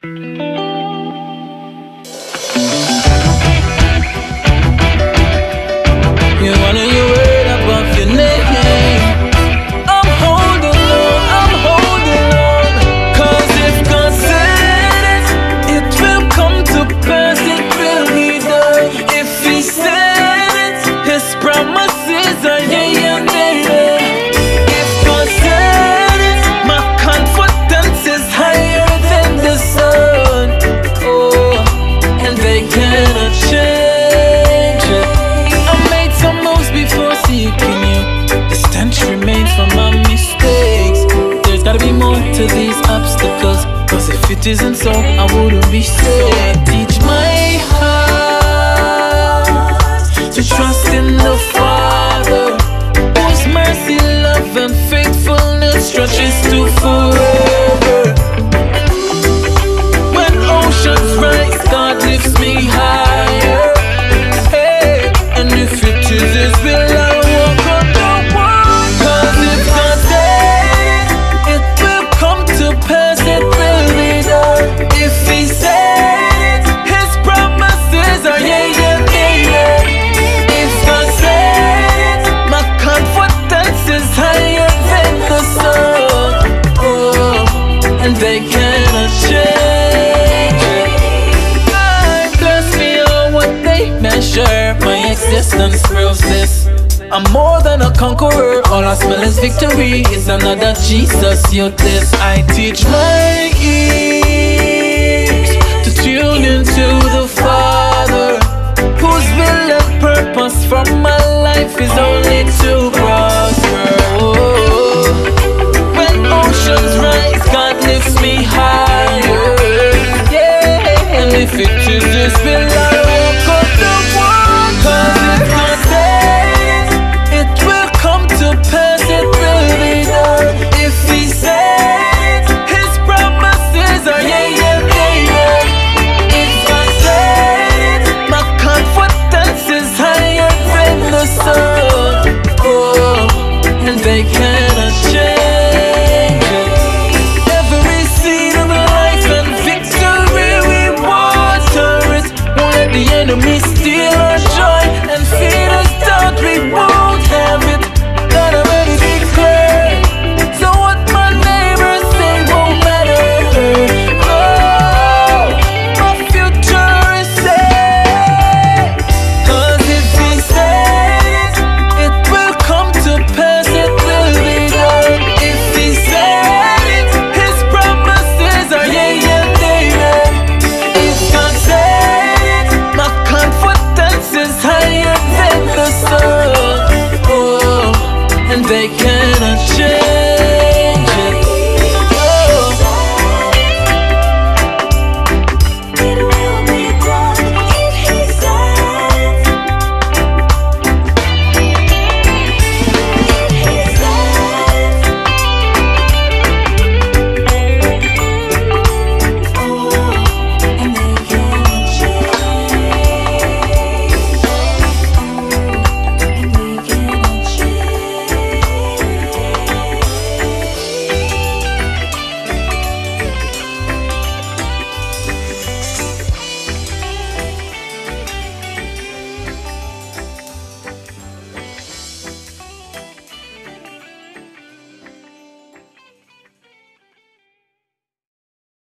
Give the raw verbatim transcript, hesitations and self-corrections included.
You wanna hear word above your name. I'm holding on, I'm holding on. Cause if God said it, it will come to pass, it will be done. If He said it, His promises are yea and amen. If God said it, my confidence is higher than the sun. Oh, and they cannot change it. I made some moves before seeking you. The stench remains from my mistakes. There's gotta be more to these obstacles, cause if it isn't so, I wouldn't be safe. Teach my heart to trust in the Father, whose mercy, love and faithfulness stretches to forever. When oceans rise, God lifts me higher. Hey, and if it is His will, I walk on the water. Cause if God said it, it will come to pass, it will be done. If He said it, His promises are yea and amen. If God said it, my confidence is higher than the sun. Oh, and they cannot change it. God bless me on what they measure. My existence proves this. I'm more than a conqueror. All I smell is victory. It's another Jesus, you this. I teach my ears to tune into the Father, whose will and purpose for my life is only to prosper. Oh, when oceans rise, God lifts me higher. Yeah, and if it is His will,